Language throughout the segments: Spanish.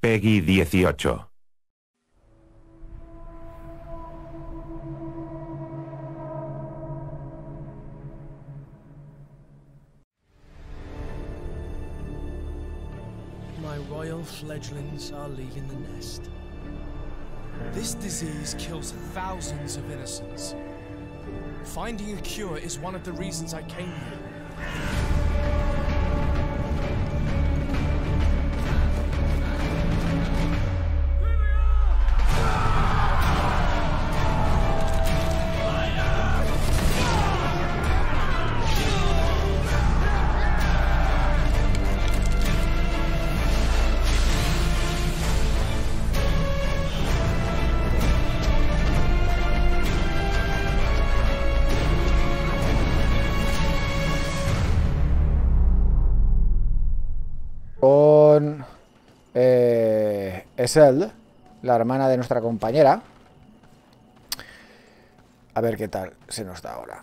Peggy 18. My royal fledglings are leaving the nest. This disease kills thousands of innocents. Finding a cure is one of the reasons I came here. Con Eseld, la hermana de nuestra compañera. A ver qué tal se nos da ahora.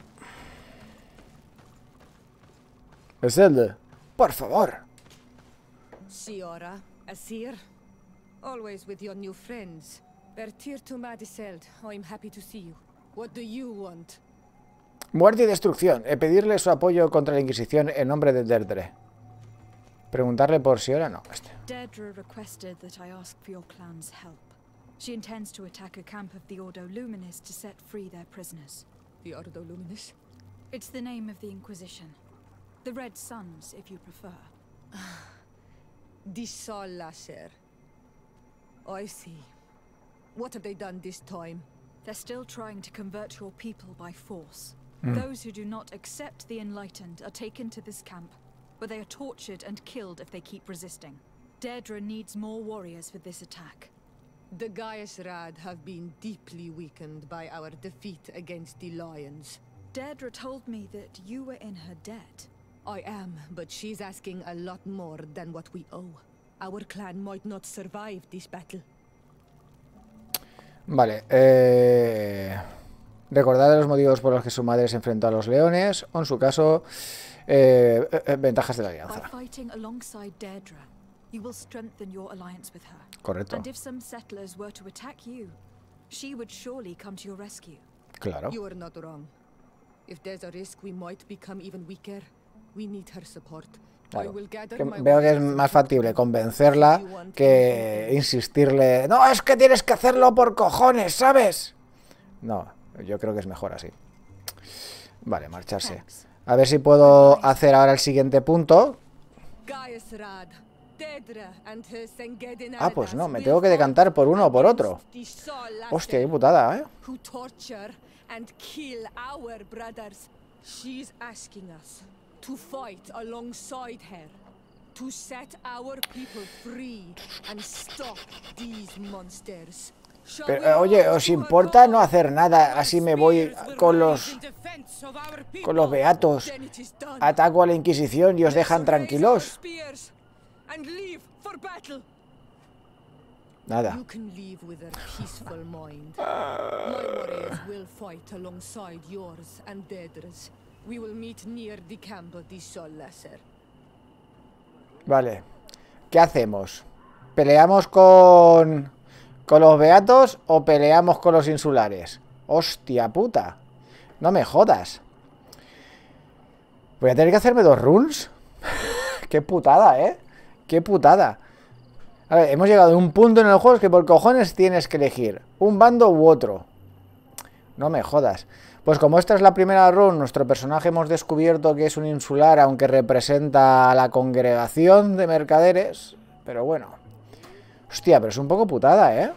Eseld, por favor. Shiora, Asir, always with your new friends. Bertir to Madiseld, I'm happy to see you. What do you want? Muerte y destrucción. Pedirle su apoyo contra la Inquisición en nombre de Deirdre. Preguntarle por Shiora, no. Deirdre requested that I ask for your clan's help. She intends to attack a camp of the Ordo Luminis to set free their prisoners. The Ordo Luminis? It's the name of the Inquisition. The Red Suns, if you prefer. The Sol Lasher. I see. What have they done this time? They're still trying to convert your people by force. Those who do not accept the Enlightened are taken to this camp, where they are tortured and killed if they keep resisting. Deirdre needs more warriors for this attack. The Gaius Rad have been deeply weakened by our defeat against the Lions. Deirdre told me that you were in her debt. I am, but she's asking a lot more than what we owe. Our clan might not survive this battle. Vale, recordad los motivos por los que su madre se enfrentó a los leones, o en su caso, ventajas de la alianza. By fighting alongside Deirdre, you will strengthen your alliance with her. Correcto. And if some settlers were to attack you, she would surely come to your rescue. Claro. You are not wrong. If there's a risk we might become even weaker, we need her support. Claro. Veo que es más factible convencerla que insistirle. No, es que tienes que hacerlo por cojones, ¿sabes? No, yo creo que es mejor así. Vale, marcharse. A ver si puedo hacer ahora el siguiente punto. Ah, pues no, me tengo que decantar por uno o por otro. Hostia, qué putada, ¿eh? To fight alongside her, to set our people free and stop these monsters. Pero, oye, ¿os importa no hacer nada? Así me voy con los beatos, ataco a la Inquisición y os dejan tranquilos. Nada. Vale. ¿Qué hacemos? ¿Peleamos con los beatos o peleamos con los insulares? Hostia puta. No me jodas. Voy a tener que hacerme 2 runs. Qué putada, ¿eh? Qué putada. A ver, hemos llegado a un punto en el juego que por cojones tienes que elegir un bando u otro. No me jodas. Pues como esta es la primera run, nuestro personaje hemos descubierto que es un insular, aunque representa a la congregación de mercaderes. Pero bueno. Hostia, pero es un poco putada, ¿eh?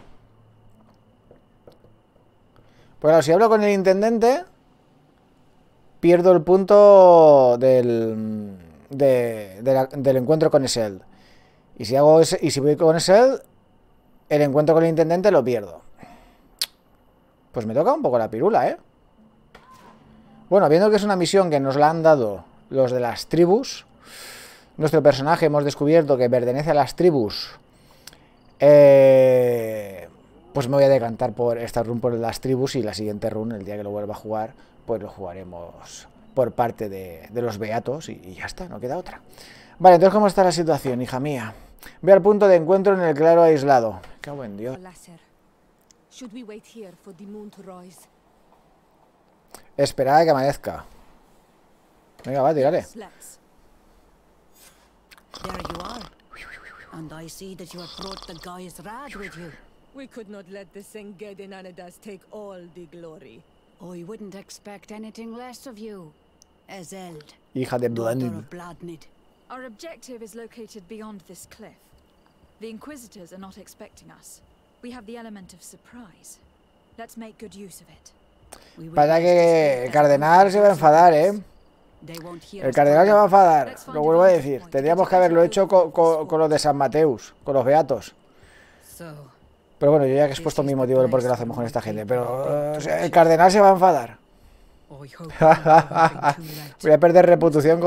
Pues claro, si hablo con el intendente, pierdo el punto del encuentro con Eseld. Y si voy con Eseld, el encuentro con el intendente lo pierdo. Pues me toca un poco la pirula, ¿eh? Bueno, viendo que es una misión que nos la han dado los de las tribus, nuestro personaje hemos descubierto que pertenece a las tribus, pues me voy a decantar por esta run por las tribus, y la siguiente run, el día que lo vuelva a jugar, pues lo jugaremos por parte de los beatos y ya está, no queda otra. Vale, entonces ¿cómo está la situación, hija mía? Ve al punto de encuentro en el claro aislado. Me cago en Dios. Lasser. Should we wait here for the moon to rise? Esperar a que amanezca. Venga, va, tirale. Yes, let's. There you are. And I see that you have brought the guy's rad with you. We could not let the Senged Anadas take all the glory. I wouldn't expect anything less of you, Ezeld, Hija de daughter Blandin. of Bladnid. Our objective is located beyond this cliff. The Inquisitors are not expecting us. We have the element of surprise. Let's make good use of it. We will Para best que escape el as cardenal quickly se va a as enfadar, possible. They won't hear El us cardenal se va a coming. enfadar. Lo vuelvo a decir. Tendríamos que haberlo hecho con los de San Mateus, con los beatos. So, Pero bueno, yo ya que he expuesto mi motivo de por qué lo hacemos con esta gente. Pero o sea, el cardenal se va a enfadar. I hope I'm not too late. Voy a perder reputación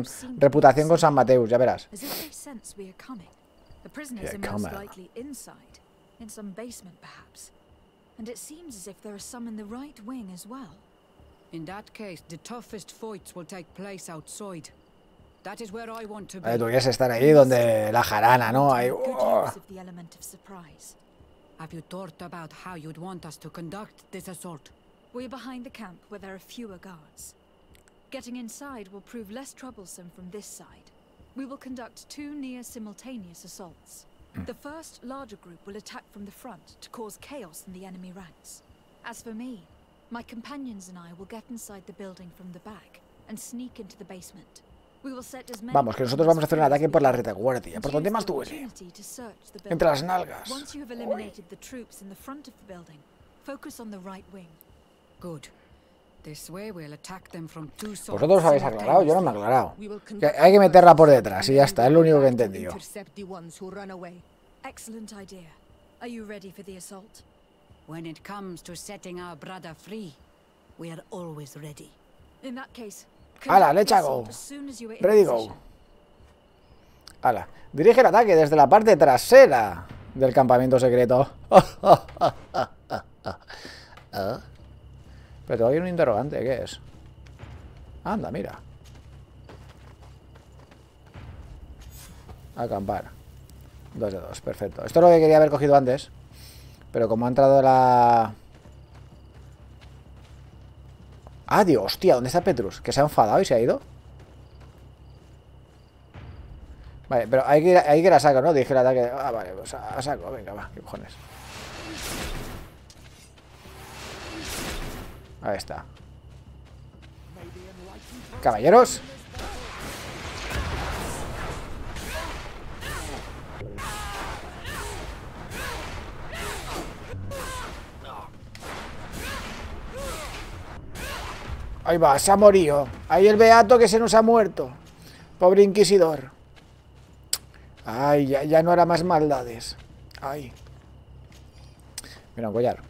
con San Mateus, ya verás. As if they sense we are coming. The prisoners Yeah, are come most on. likely inside, in some basement perhaps. And it seems as if there are some in the right wing as well. In that case, the toughest fights will take place outside. That is where I want to Vale, tú be. quieres estar ahí donde la jarana, ¿no? Ahí. Good use of the element of surprise. Have you thought about how you'd want us to conduct this assault? We're behind the camp where there are fewer guards. Getting inside will prove less troublesome from this side. We will conduct 2 near simultaneous assaults. The first, larger group will attack from the front to cause chaos in the enemy ranks. As for me, my companions and I will get inside the building from the back and sneak into the basement. We will set as many Vamos, que nosotros vamos a hacer un ataque por la retaguardia, por donde más duele. opportunity to search the Entre las building. nalgas. Once you have eliminated the troops in the front of the building, focus on the right wing. Good. This way we'll attack them from two sides. Vosotros os habéis aclarado, yo no me he aclarado. We will Que conduct hay que meterla por first detrás y and ya then está, es lo único que he back to entendido. intercept the ones who run away. Excellent idea. Are you ready for the assault? When it comes to setting our brother free, we are always ready. In that case, Hala, conduct let's the go. assault as soon as you are in Ready, go. position. Hala, dirige el ataque desde la parte trasera del campamento secreto. Pero todavía hay un interrogante, ¿qué es? Anda, mira. Acampar. 2 de 2, perfecto. Esto es lo que quería haber cogido antes. Pero como ha entrado la... Ah, Dios, hostia, ¿dónde está Petrus? ¿Que se ha enfadado y se ha ido? Vale, pero hay que ir a saco, ¿no? Dije el ataque... Ah, vale, pues a saco, venga, va, qué cojones. Ahí está. Caballeros. Ahí va, se ha morido. Ahí el beato que se nos ha muerto. Pobre inquisidor. Ay, ya no hará más maldades. Ay. Mira, un collar.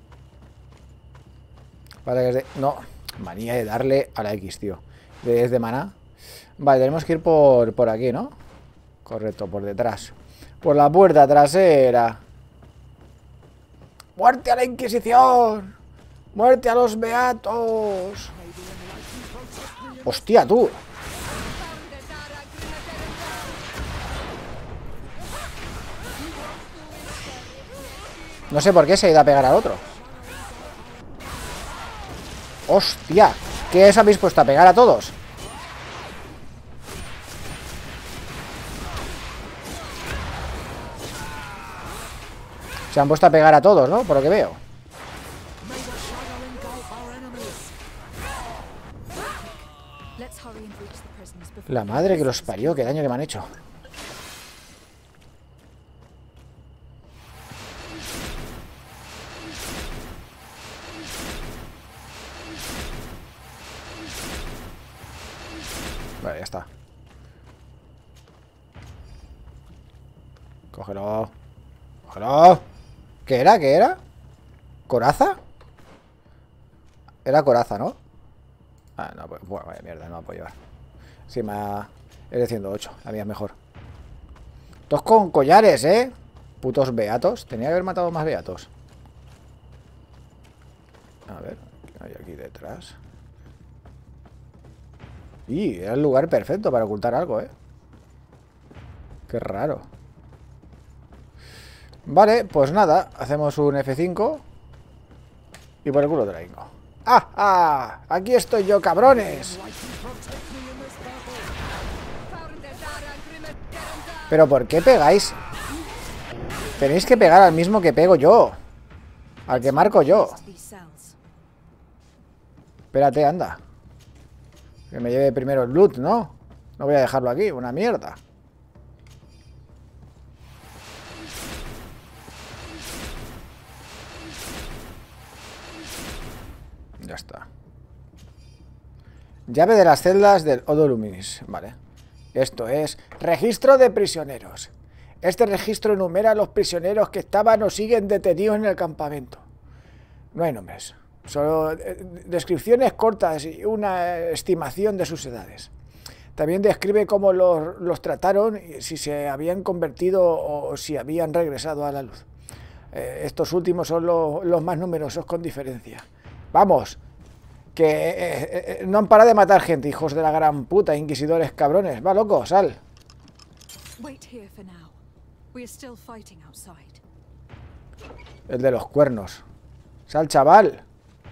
Para que es de... No, manía de darle a la X, tío. De 10 de maná. Vale, tenemos que ir por aquí, ¿no? Correcto, por detrás. Por la puerta trasera. ¡Muerte a la Inquisición! ¡Muerte a los beatos! ¡Hostia, tú! No sé por qué se ha ido a pegar al otro. ¡Hostia! ¿Qué os habéis puesto a pegar a todos? Se han puesto a pegar a todos, ¿no? Por lo que veo. Let's hurry and reach the prisoners before La madre que los parió, qué daño que me han hecho. Vale, ya está. Cógelo. Cógelo. ¿Qué era? ¿Qué era? ¿Coraza? Era coraza, ¿no? Ah, no, pues, bueno, vaya mierda, no va a llevar. Sí, me ha... Es de 108, la mía es mejor. Todos con collares, ¿eh? Putos beatos. Tenía que haber matado más beatos. A ver, ¿qué hay aquí detrás? Y era el lugar perfecto para ocultar algo, ¿eh? Qué raro. Vale, pues nada, hacemos un F5 y por el culo traigo. ¡Ah! ¡Ah! ¡Aquí estoy yo, cabrones! ¿Pero por qué pegáis? Tenéis que pegar al mismo que pego yo. Al que marco yo. Espérate, anda. Que me lleve primero el loot, ¿no? No voy a dejarlo aquí, una mierda. Ya está. Llave de las celdas del Odo Luminis. Vale. Esto es registro de prisioneros. Este registro enumera a los prisioneros que estaban o siguen detenidos en el campamento. No hay nombres. Solo descripciones cortas y una estimación de sus edades. También describe cómo los trataron y si se habían convertido o si habían regresado a la luz. Estos últimos son los más numerosos con diferencia. ¡Vamos! Que no han parado de matar gente, hijos de la gran puta, inquisidores cabrones. Va, loco, sal. El de los cuernos. Sal, chaval.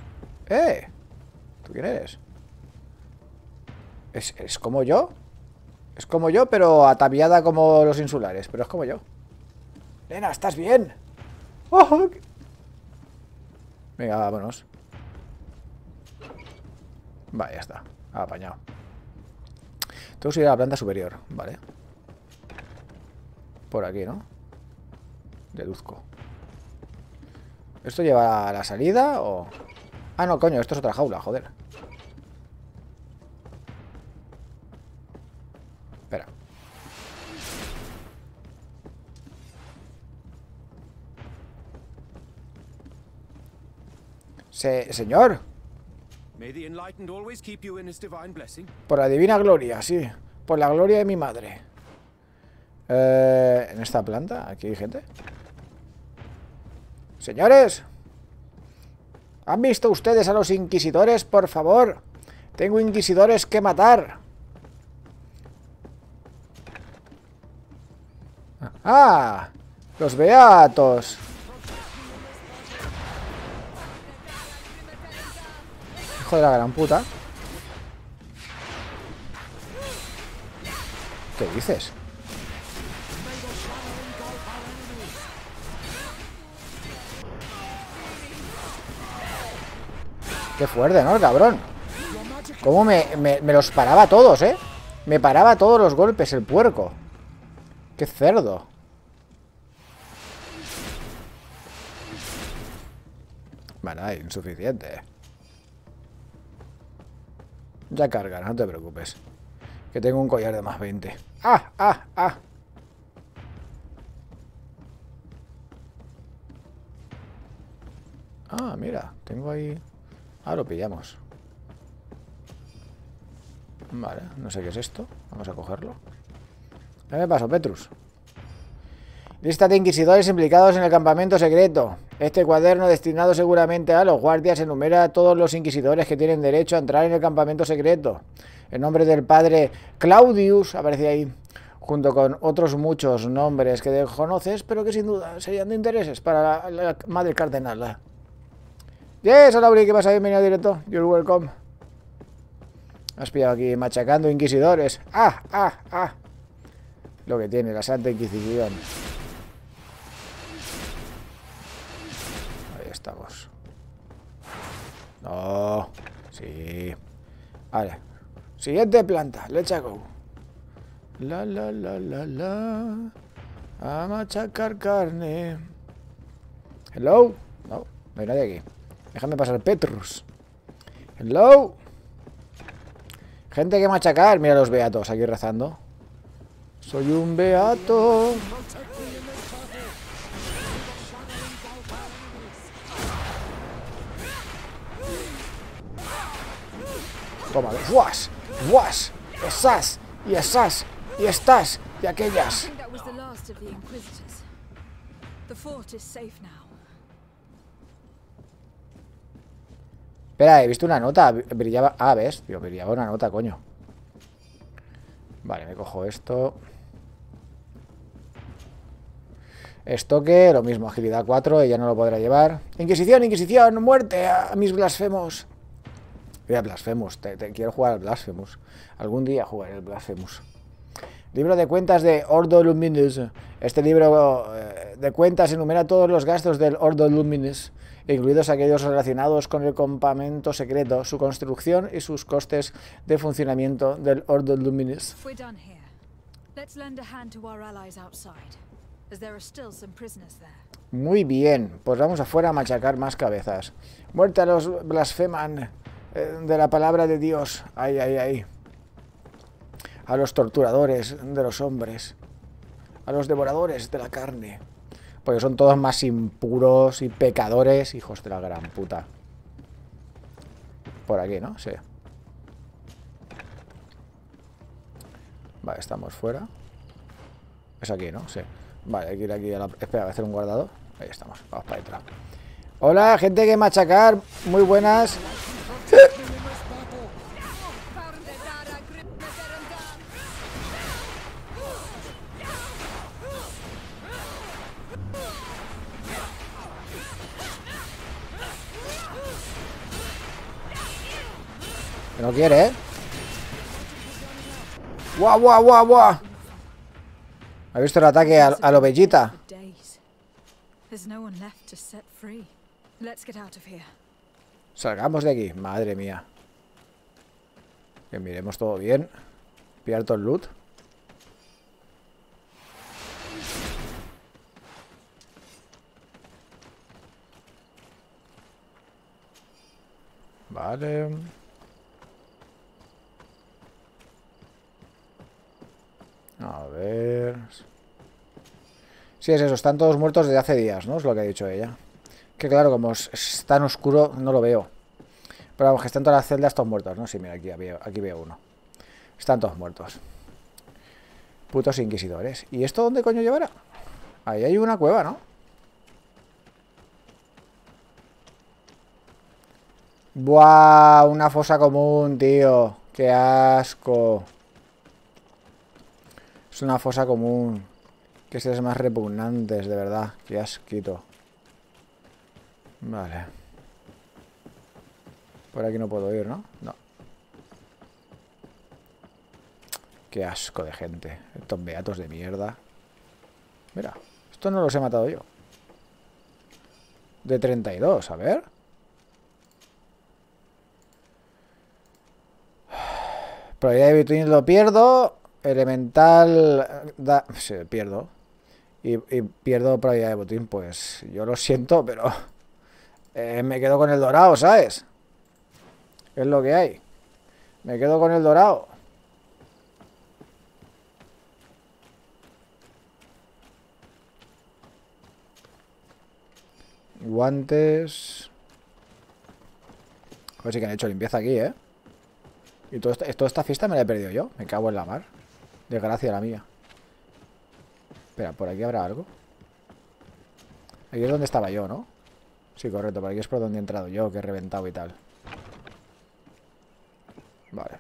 ¿Tú quién eres? ¿Es como yo? Es como yo, pero ataviada como los insulares. Pero es como yo. Nena, ¿estás bien? ¡Oh! Venga, vámonos. Vale, ya está. Apañado. Tengo que ir a la planta superior. Vale. Por aquí, ¿no? Deduzco. ¿Esto lleva a la salida o...? Ah, no, coño, esto es otra jaula, joder. Espera. Señor. Por la divina gloria, sí. Por la gloria de mi madre. En esta planta, aquí hay gente. Señores, ¿han visto ustedes a los inquisidores? Por favor, tengo inquisidores que matar. ¡Ah! Los beatos. Hijo de la gran puta. ¿Qué dices? Qué fuerte, ¿no? El cabrón. Cómo me los paraba a todos, ¿eh? Me paraba todos los golpes, el puerco. Qué cerdo. Bueno, insuficiente. Ya cargan, no te preocupes. Que tengo un collar de más 20. ¡Ah! ¡Ah! ¡Ah! Ah, mira, tengo ahí... Ah, lo pillamos. Vale, no sé qué es esto. Vamos a cogerlo. ¿Qué me pasó, Petrus? Lista de inquisidores implicados en el campamento secreto. Este cuaderno, destinado seguramente a los guardias, enumera a todos los inquisidores que tienen derecho a entrar en el campamento secreto. El nombre del padre Claudius aparece ahí, junto con otros muchos nombres que desconoces, pero que sin duda serían de intereses para la madre cardenal. Yes, hola, Uri, ¿qué pasa? Bienvenido directo. You're welcome. Has pillado aquí machacando inquisidores. ¡Ah! ¡Ah! ¡Ah! Lo que tiene la Santa Inquisición. Ahí estamos. No. Sí. Vale. Siguiente planta. Let's go. La. A machacar carne. Hello. No hay nadie aquí. Déjame pasar, Petrus. Hello. Gente que machacar. Mira los beatos aquí rezando. Soy un beato. Toma, ¡guas! ¡Guas! ¡Esas! ¡Y esas! ¡Y estas! ¡Y aquellas! Espera, he visto una nota. Brillaba... Ah, ¿ves? Tío, brillaba una nota, coño. Vale, me cojo esto. Estoque, lo mismo, agilidad 4, ella no lo podrá llevar. Inquisición, Inquisición, muerte a mis blasfemos. Mira, Blasphemous, te quiero jugar al Blasphemous. Algún día jugaré al Blasphemous. Libro de cuentas de Ordo Luminis. Este libro de cuentas enumera todos los gastos del Ordo Luminis, incluidos aquellos relacionados con el campamento secreto, su construcción y sus costes de funcionamiento del Ordo Luminis. Muy bien, pues vamos afuera a machacar más cabezas. Muerte a los blasfeman de la palabra de Dios. Ay, ay, ay. A los torturadores de los hombres. A los devoradores de la carne. Porque son todos más impuros y pecadores, hijos de la gran puta. Por aquí, ¿no? Sí. Vale, estamos fuera. Es aquí, ¿no? Sí. Vale, hay que ir aquí a la... Espera, voy a hacer un guardado. Ahí estamos, vamos para adentro. Hola, gente que machacar. Muy buenas. Que no quiere, ¿eh? ¡Guau, guau, guau, guau! ¿Ha visto el ataque a lo Bellita? Salgamos de aquí, madre mía. Que miremos todo bien. Pillar todo el loot. Vale. A ver... Sí, es eso, están todos muertos desde hace días, ¿no? Es lo que ha dicho ella. Que claro, como es tan oscuro, no lo veo. Pero vamos, que están todas las celdas todos muertos, ¿no? Sí, mira, aquí veo uno. Están todos muertos. Putos inquisidores. ¿Y esto dónde coño llevará? Ahí hay una cueva, ¿no? ¡Buah! Una fosa común, tío. ¡Qué asco! Es una fosa común. Que seas más repugnantes, de verdad. Qué asquito. Vale. Por aquí no puedo ir, ¿no? No. Qué asco de gente. Estos beatos de mierda. Mira, estos no los he matado yo. De 32, a ver. Probabilidad de Between lo pierdo. Elemental... Sí, pierdo. Y pierdo probabilidad de botín. Pues yo lo siento, pero... me quedo con el dorado, ¿sabes? Es lo que hay. Me quedo con el dorado. Guantes. A ver si que han hecho limpieza aquí, ¿eh? Y toda esta fiesta me la he perdido yo. Me cago en la mar. Desgracia la mía. Espera, ¿por aquí habrá algo? Aquí es donde estaba yo, ¿no? Sí, correcto. Por aquí es por donde he entrado yo, que he reventado y tal. Vale.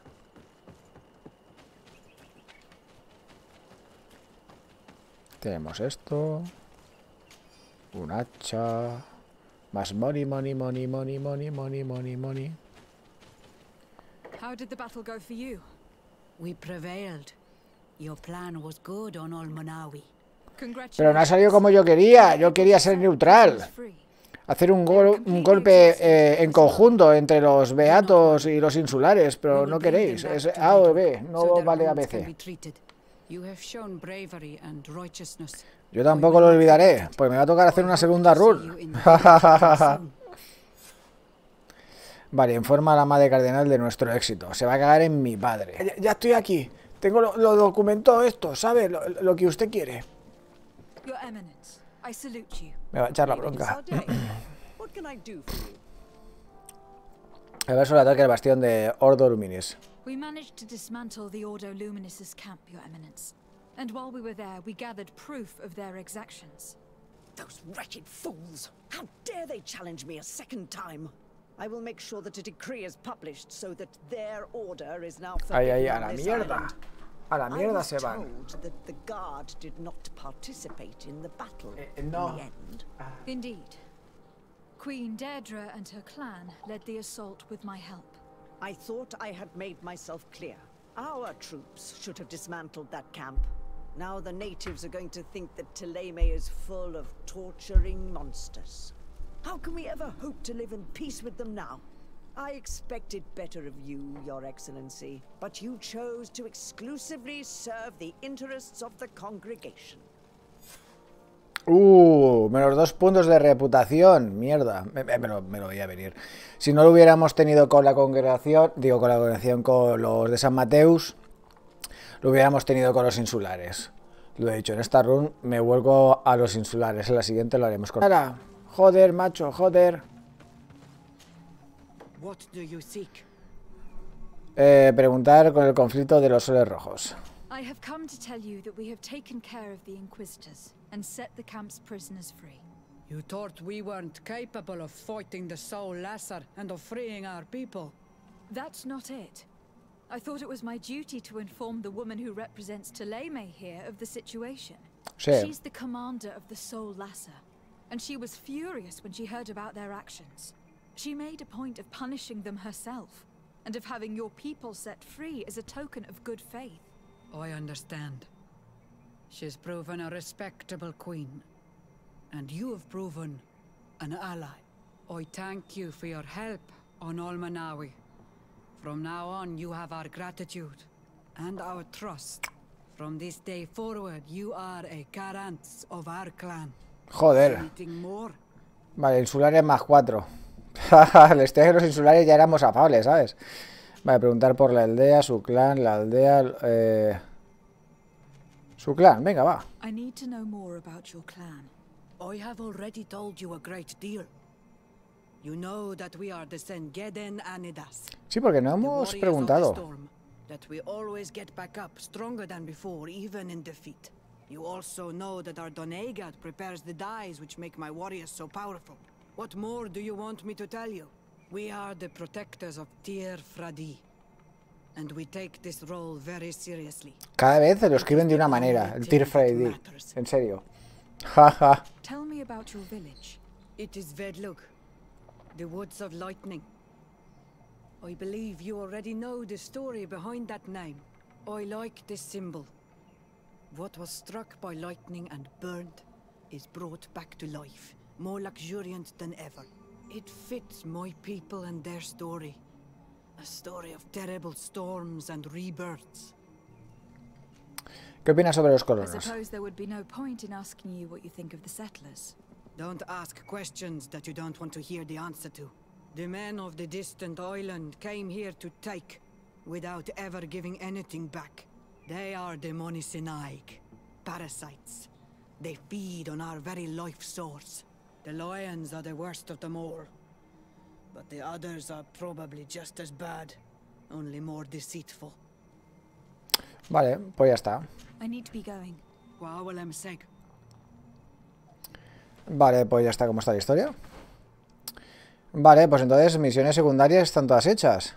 Tenemos esto. Un hacha. Más money, money, money, money, money, money, money, money. How did the battle go for you? We prevailed. Your plan was good on Olmonawi. Pero no ha salido como yo quería. Yo quería ser neutral. Hacer un golpe en conjunto entre los beatos y los insulares, pero no queréis. Es A o B, no vale ABC. Yo tampoco lo olvidaré, pues me va a tocar hacer una segunda run. Vale, informa a la madre cardenal de nuestro éxito. Se va a cagar en mi padre. Ya estoy aquí. Tengo lo documentó esto, ¿sabe? Lo que usted quiere. Me va a echar la bronca. A ver sobre el ataque al bastión de Ordo Luminis. We managed to dismantle the Ordo Luminis' camp, Your Eminence. And while we were there, we gathered proof of their exactions. Those wretched fools! How dare they challenge me a second time? I will make sure that a decree is published so that their order is now forbidden on this island. A la I mierda was se van. told that the guard did not participate in the battle no. in the end. Indeed. Queen Deirdre and her clan led the assault with my help. I thought I had made myself clear. Our troops should have dismantled that camp. Now the natives are going to think that Thélème is full of torturing monsters. How can we ever hope to live in peace with them now? I expected better of you, Your Excellency, but you chose to exclusively serve the interests of the congregation. Menos 2 puntos de reputación. Mierda, me lo veía venir. Si no lo hubiéramos tenido con la congregación, digo con la congregación con los de San Mateus, lo hubiéramos tenido con los insulares. Lo he dicho, en esta run me vuelco a los insulares. En la siguiente lo haremos con... Joder, macho, joder. What do you seek? Preguntar con el conflicto de los soles rojos. I have come to tell you that we have taken care of the Inquisitors and set the camp's prisoners free. You thought we weren't capable of fighting the Soul Lasser and of freeing our people? That's not it. I thought it was my duty to inform the woman who represents Thélème here of the situation. Sí. She's the commander of the Soul Lasser, and she was furious when she heard about their actions. She made a point of punishing them herself, and of having your people set free as a token of good faith. I understand. She's proven a respectable queen, and you have proven an ally. I thank you for your help on Almanawi. From now on, you have our gratitude and our trust. From this day forward, you are a Garants of our clan. Joder. Anything more? Vale, insulares más 4. El estrés de los insulares ya éramos afables, ¿sabes? Vale, preguntar por la aldea, su clan, la aldea... Su clan, venga, va. I need to know more about your clan. I have already told you a great deal. You know that we are the Sengeden Anidas. Sí, porque no The hemos warriors preguntado. of the storm, that we always get back up stronger than before, even in defeat. You also know that our Doneigad prepares the dyes which make my warriors so powerful. What more do you want me to tell you? We are the protectors of Tir Fradi, and we take this role very seriously. Cada vez lo escriben de una manera, el Tir Fradi. En serio. Jaja. Tell me about your village. It is Vedlug, the Woods of Lightning. I believe you already know the story behind that name. I like this symbol. What was struck by lightning and burned is brought back to life, more luxuriant than ever. It fits my people and their story. A story of terrible storms and rebirths. ¿Qué opinas sobre los I colonos? suppose there would be no point in asking you what you think of the settlers. Don't ask questions that you don't want to hear the answer to. The men of the distant island came here to take, without ever giving anything back. They are the Monisinaig, parasites. They feed on our very life source. The lions are the worst of them all. But the others are probably just as bad, only more deceitful. Vale, pues ya está. I need to be going. Vale, pues ya está como está la historia. Vale, pues entonces misiones secundarias están todas hechas.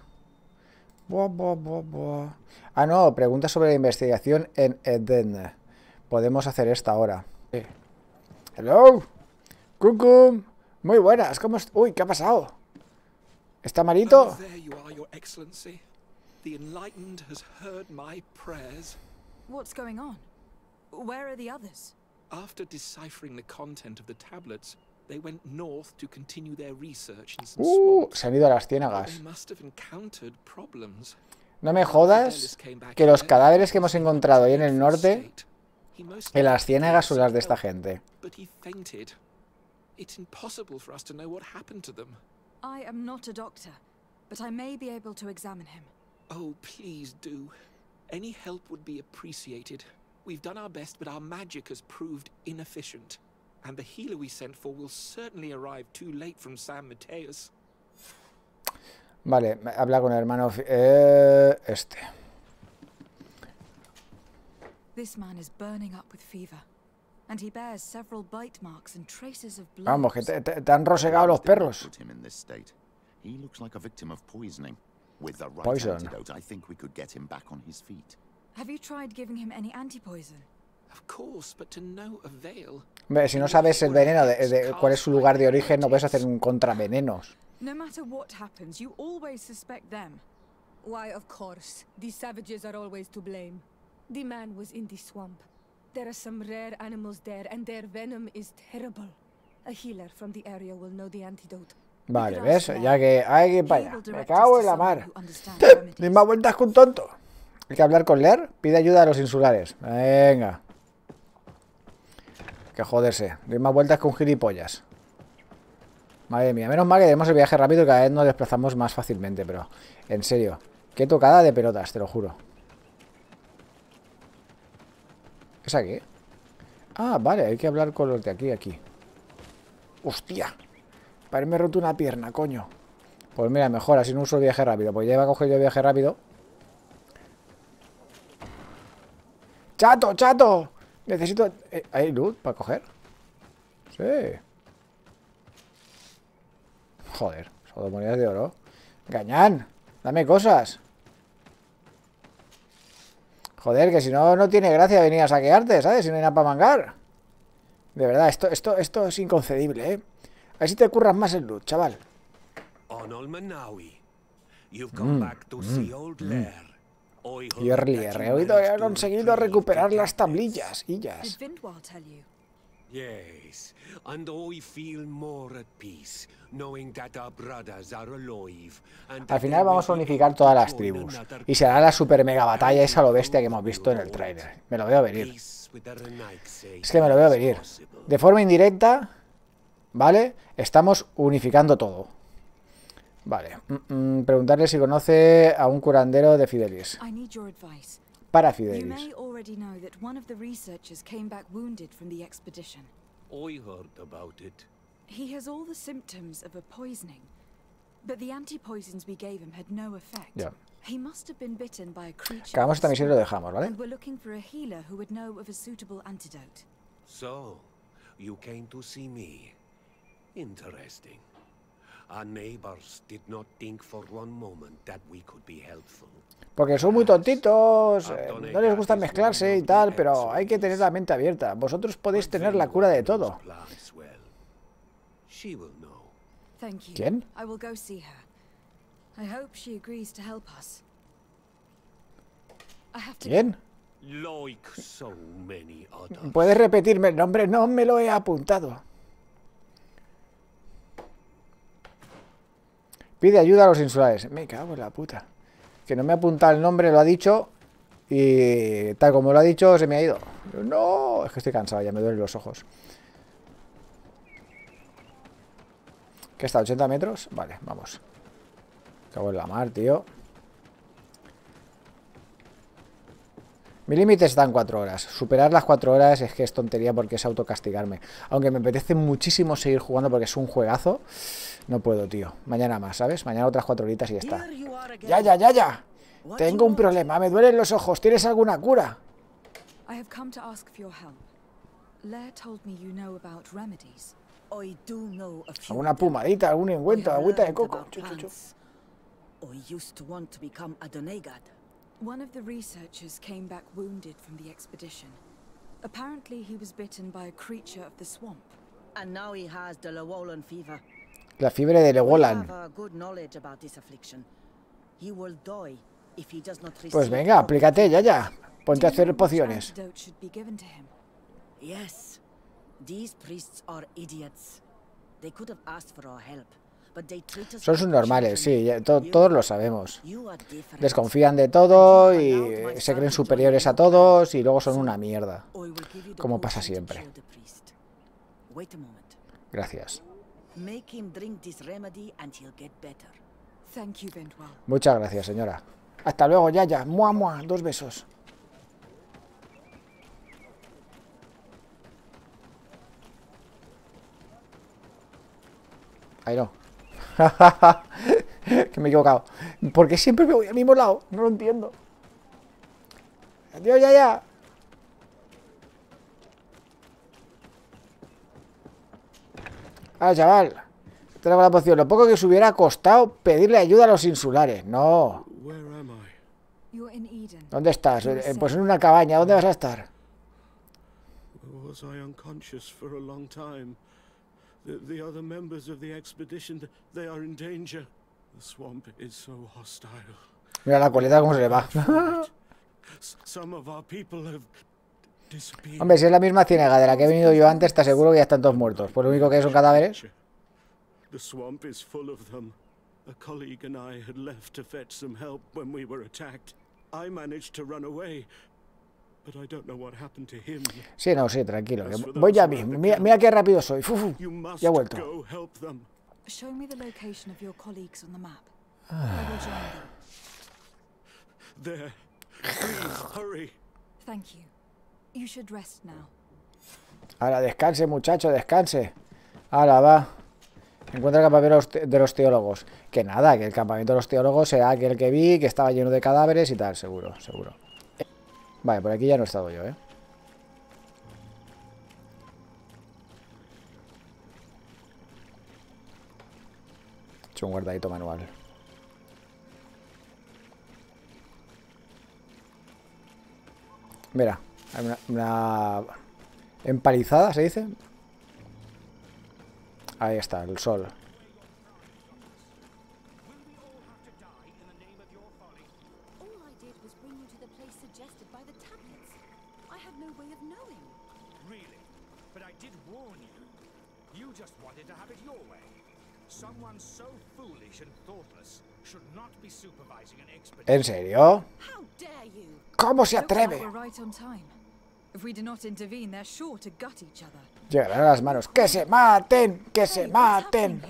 Ah, no, pregunta sobre la investigación en Eden. Podemos hacer esta ahora. Hello. Cucum. Muy buenas, ¿cómo estás? Uy, ¿qué ha pasado? ¿Está malito? Oh, there you are, Your Excellency. The Enlightened has heard my prayers. What's going on? Where are the others? After deciphering the content of the tablets, they went north to continue their research in some swamps. Se han ido a las They ciénagas. must have encountered problems. No me jodas que los cadáveres que hemos encontrado ahí en el norte, en las ciénagas, son las de esta gente. But he fainted. It's impossible for us to know what happened to them. I am not a doctor, but I may be able to examine him. Oh, please do. Any help would be appreciated. We've done our best, but our magic has proved inefficient. And the healer we sent for will certainly arrive too late from San Mateus. Vale, habla con el hermano... este. This man is burning up with fever, and he bears several bite marks and traces of blood. Vamos, que te han rosegado los perros. Put him in this state. He looks like a victim of poisoning. With the right Poison. antidote, I think we could get him back on his feet. Have you tried giving him any anti-poison? Of course, but to no avail. Hombre, si no sabes el veneno de cuál es su lugar de origen, no puedes hacer un contravenenos. No matter what happens, you always suspect them. Why, of course. These savages are always to blame. The man was in the swamp. There are some rare animals there, and their venom is terrible. A healer from the area will know the antidote. Vale, ¿ves? Ya que hay que ir para allá. Me cago en la mar. Ni más vueltas que un tonto. Hay que hablar con Leer. Pide ayuda a los insulares. Venga. Que joderse. Ni más vueltas que un gilipollas. Madre mía. Menos mal que tenemos el viaje rápido y cada vez nos desplazamos más fácilmente. Pero, en serio. Qué tocada de pelotas, te lo juro. ¿Qué es aquí? Ah, vale. Hay que hablar con los de aquí. ¡Hostia! Para haberme roto una pierna, coño. Pues mira, mejor, así no uso el viaje rápido. Pues ya iba a coger yo el viaje rápido. ¡Chato, chato! Necesito... ¿Hay loot para coger? Sí. Joder, solo monedas de oro. Gañán, dame cosas. Joder, que si no, no tiene gracia venir a saquearte, ¿sabes? Si no hay nada para mangar. De verdad, esto es inconcebible, ¿eh? A ver si te curras más el loot, chaval. Lier, he oído que ha conseguido recuperar las tablillas. Illas. Yes, and I feel more at peace knowing that our brothers are alive. Al final vamos a unificar todas las tribus y será la super mega batalla esa lo bestia que hemos visto en el tráiler. Me lo veo venir. Es que me lo veo venir. De forma indirecta, ¿vale? Estamos unificando todo. Vale. Preguntarle si conoce a un curandero de Fidelis. Para Fidelis. You may already know that one of the researchers came back wounded from the expedition. I heard about it. He has all the symptoms of a poisoning, but the anti-poisons we gave him had no effect. Yeah. He must have been bitten by a creature. Acabamos esta misión y lo dejamos, ¿vale? And we're looking for a healer who would know of a suitable antidote. So, you came to see me. Interesting. Our neighbors did not think for one moment that we could be helpful. Porque son muy tontitos, no les gusta mezclarse y tal, pero hay que tener la mente abierta. Vosotros podéis tener la cura de todo. ¿Quién? ¿Quién? ¿Puedes repetirme el nombre? No me lo he apuntado. Pide ayuda a los insulares. Me cago en la puta. Que no me ha apuntado el nombre, lo ha dicho. Y tal como lo ha dicho, se me ha ido. No, es que estoy cansado, ya me duelen los ojos. ¿Qué está? ¿80 metros? Vale, vamos. Cago en la mar, tío. Mi límite está en 4 horas. Superar las 4 horas es que es tontería porque es autocastigarme. Aunque me apetece muchísimo seguir jugando porque es un juegazo. No puedo, tío. Mañana más, ¿sabes? Mañana otras 4 horitas y ya está. Ya. Tengo un problema. Me duelen los ojos. ¿Tienes alguna cura? ¿Alguna pomadita? ¿Algún ungüento? ¿Agüita de coco? One of the researchers came back wounded from the expedition. Apparently he was bitten by a creature of the swamp. And now he has the Llewellyn fever. La fiebre de Llewellyn. Pues venga, aplícate, ya. Ponte a hacer pociones. Yes. These priests are idiots. They could have asked for our help. Son subnormales, sí, todos lo sabemos. Desconfían de todo y se creen superiores a todos y luego son una mierda. Como pasa siempre. Gracias. Muchas gracias, señora. Hasta luego, ya. Mua, 2 besos. Ahí no. Que me he equivocado. ¿Por qué siempre me voy al mismo lado? No lo entiendo. Adiós, ya. Ah, chaval. Tengo la poción. Lo poco que os hubiera costado pedirle ayuda a los insulares. No. You're in Eden. ¿Dónde estás? Pues en una cabaña. ¿Dónde vas a estar? Was I unconscious for a long time? The other members of the expedition, they are in danger. The swamp is so hostile. Mira la coleta cómo se le va. Some of our people have disappeared. Hombre, si es la misma ciénaga de la que he venido yo antes, te aseguro que ya están todos muertos. Por lo único que son cadáveres. The swamp is full of them. A colleague and I had left to fetch some help when we were attacked. I managed to run away, but I don't know what happened to him. Sí, no, sí, tranquilo. Que voy ya mismo. Mira qué rápido soy. Ya he vuelto. Go help them. Show me the location of your colleagues on the map. I will join them. There. Please, hurry. Thank you. You should rest now. Ahora, descanse, muchacho, descanse. Ahora, va. Encuentra el campamento de los teólogos. Que nada, que el campamento de los teólogos será aquel que vi, que estaba lleno de cadáveres y tal, seguro, seguro. Vale, por aquí ya no he estado yo, ¿eh? He hecho un guardadito manual. Mira, hay una empalizada, ¿se dice? Ahí está, el sol. ¿En serio? ¿Cómo se atreve? Llegarán a las manos. ¡Que se maten! ¡Que se maten!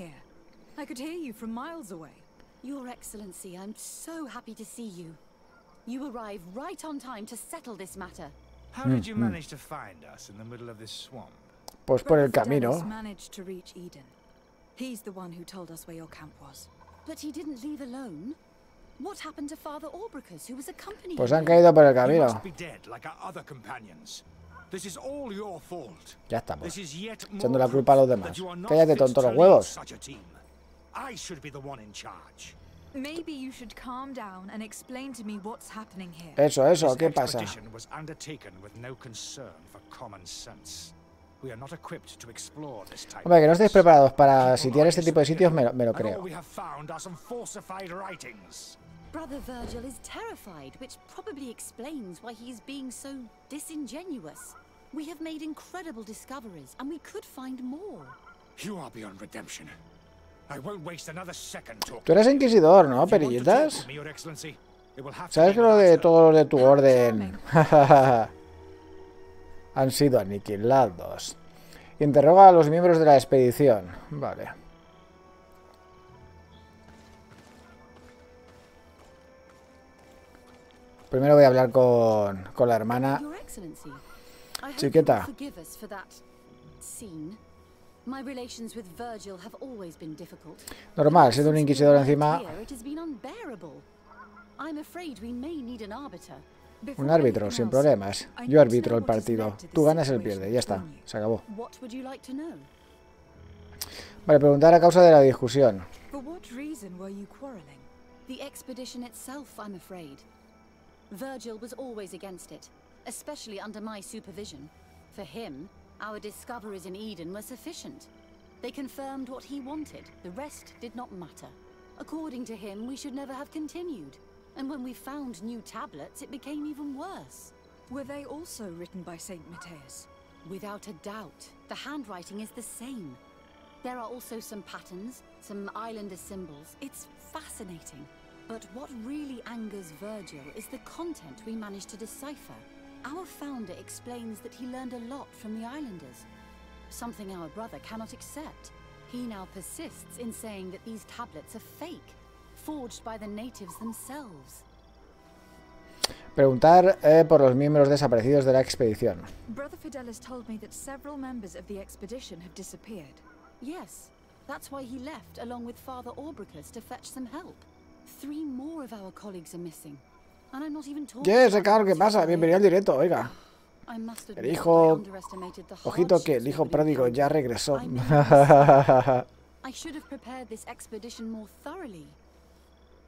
Your Excellency, I'm so happy to see you. You arrived right on time to settle this matter. How did you manage to find us in the middle of this swamp? Pues por el camino. Managed to reach Eden. He's the one who told us where your camp was. But he didn't leave alone. What happened to Father Orbricus, who was accompanying Pues han caído por el He camino. must be dead like our other companions. This is all your fault. Ya estamos. This is yet Echando more la culpa a los proof demás. that you are not Cállate, fit tonto, to los lead huevos. such a team. I should be the one in charge. Maybe you should calm down and explain to me what's happening here. Eso, This ¿qué pasa? expedition was undertaken with no concern for common sense. We are not equipped to explore this type. Hombre, que no estéis preparados para sitiar este tipo de sitios, me lo And all creo. we have found are some falsified writings. Brother Virgil is terrified, which probably explains why he's being so disingenuous. We have made incredible discoveries, and we could find more. You are beyond redemption. I won't waste another second talking. Tú eres inquisidor, ¿no, If you want to talk perillitas? to me, Your Excellency, it will have to ¿Sabes be que lo de nicer. todos los de tu orden han sido aniquilados? Interroga a los miembros de la expedición. Vale. Primero voy a hablar con la hermana. Your Excellency, I hope Chiquita. you will forgive us for that scene. My relations with Virgil have always been difficult. Normal, siendo un Since we inquisidor arrived encima. here, it has been unbearable. I'm afraid we may need an arbiter. Un árbitro, sin problemas. Yo arbitro el partido. Tú ganas, él pierde. Ya está. Se acabó. What would you like to know? Vale, preguntar a causa de la discusión. For what reason were you quarreling? The expedition itself, I'm afraid. Virgil was always against it, especially under my supervision. For him, our discoveries in Eden were sufficient. They confirmed what he wanted. The rest did not matter. According to him, we should never have continued. And when we found new tablets, it became even worse. Were they also written by Saint Matthias? Without a doubt. The handwriting is the same. There are also some patterns, some islander symbols. It's fascinating. But what really angers Virgil is the content we managed to decipher. Our founder explains that he learned a lot from the islanders. Something our brother cannot accept. He now persists in saying that these tablets are fake, forged by the natives themselves. Preguntar por los miembros desaparecidos de la expedición. Brother Fidelis told me that several members of the expedition have disappeared. Yes, that's why he left along with Father Orbricus to fetch some help. 3 more of our colleagues are missing. And I'm not even talking Yes, about claro, ¿qué pasa? today. Bienvenido al directo, oiga. I must El admit, hijo... I underestimated the Ojito que el hardships hijo we would pródigo ya encounter. regresó. I made a mistake. I should have prepared this expedition more thoroughly.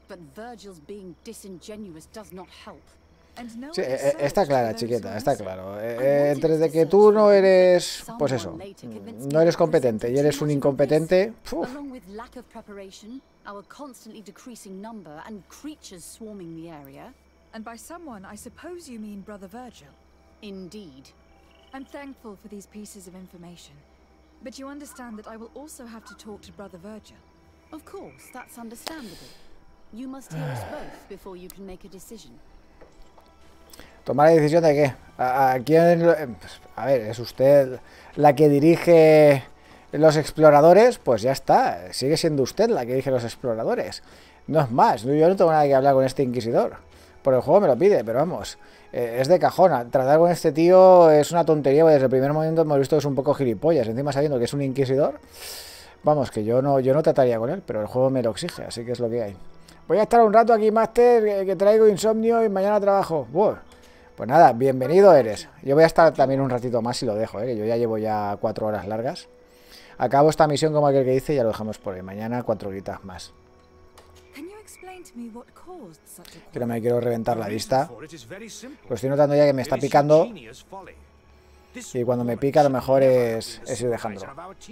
but Virgil's being disingenuous does not help. Sí, está clara, chiqueta, está claro. Entre de que tú no eres, pues eso, no eres competente y eres un incompetente. Along with lack of preparation, our constantly decreasing number and creatures swarming the area. And by someone, I suppose you mean Brother Virgil. Indeed. I'm thankful for these pieces of information, but you understand that I will also have to talk to Brother Virgil. Of course, that's understandable. You must hear us both before you can make a decision. ¿Tomar la decisión de qué? ¿A quién? A ver, ¿es usted la que dirige los exploradores? Pues ya está, sigue siendo usted la que dirige los exploradores. No es más, yo no tengo nada que hablar con este inquisidor. Por el juego me lo pide, pero vamos, es de cajón. Tratar con este tío es una tontería, porque desde el primer momento hemos visto que es un poco gilipollas. Encima sabiendo que es un inquisidor, vamos, que yo no trataría con él, pero el juego me lo exige, así que es lo que hay. Voy a estar un rato aquí, Master, que traigo insomnio y mañana trabajo. Pues nada, bienvenido eres. Yo voy a estar también un ratito más y lo dejo, que yo ya llevo ya 4 horas largas. Acabo esta misión como aquel que dice y ya lo dejamos por ahí. Mañana 4 horitas más. Que no me quiero reventar la vista. Lo estoy notando ya que me está picando. Y cuando me pica a lo mejor es ir dejándolo.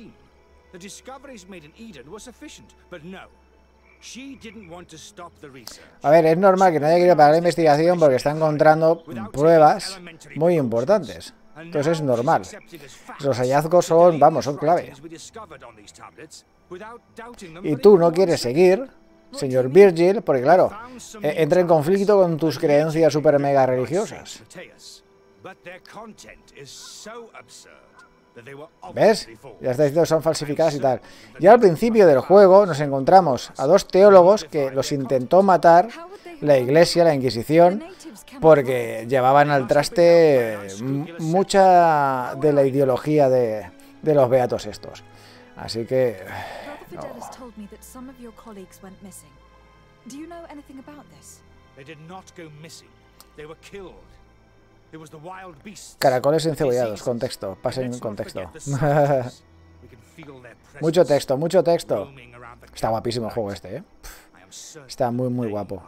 A ver, es normal que no haya querido parar la investigación porque está encontrando pruebas muy importantes. Entonces es normal. Los hallazgos son, vamos, son clave. Y tú no quieres seguir, señor Virgil, porque claro, entra en conflicto con tus creencias super mega religiosas. ¿Ves? Ya está diciendo que son falsificadas y tal. Ya al principio del juego nos encontramos a 2 teólogos que los intentó matar la iglesia, la Inquisición, porque llevaban al traste mucha de la ideología de los beatos estos. Así que... no. Caracoles encebollados, contexto, pasen en contexto. Mucho texto, mucho texto. Está guapísimo el juego este, Está muy, muy guapo.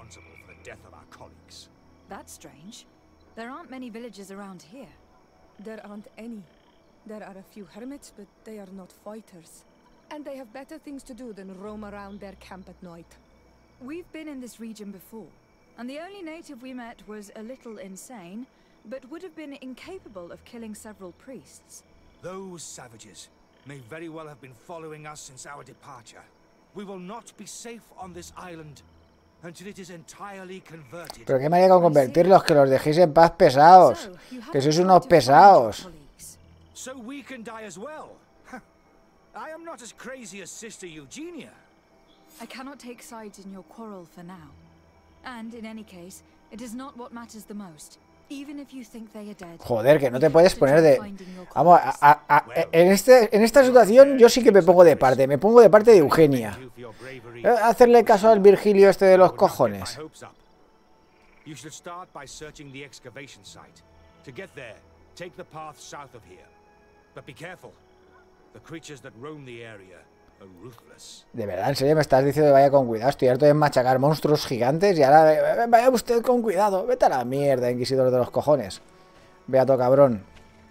That's strange. There aren't many villages around here. There aren't any. There are a few hermits, but they are not fighters. And they have better things to do than roam around their camp at night. We've been in this region before, and the only native we met was a little insane, but would have been incapable of killing several priests. Those savages may very well have been following us since our departure. We will not be safe on this island until it is entirely converted. Pero qué manera con convertirlos, que los dejéis en paz, pesados. Que sois unos pesados. So we can die as well. I am not as crazy as Sister Eugenia. I cannot take sides in your quarrel for now. And in any case, it is not what matters the most. Even if you think they are dead. Joder, que no te puedes poner de... Vamos, en esta situación yo sí que me pongo de parte. Me pongo de parte de Eugenia. Hacerle caso al Virgilio este de los cojones. You should start by searching the excavation site. To get there, take the path south of here. But be careful. The creatures that roam the area are ruthless. De verdad, en serio me estás diciendo que vaya con cuidado. Estoy harto de machacar monstruos gigantes y ahora vaya usted con cuidado. Vete a la mierda, inquisidor de los cojones. Beato cabrón.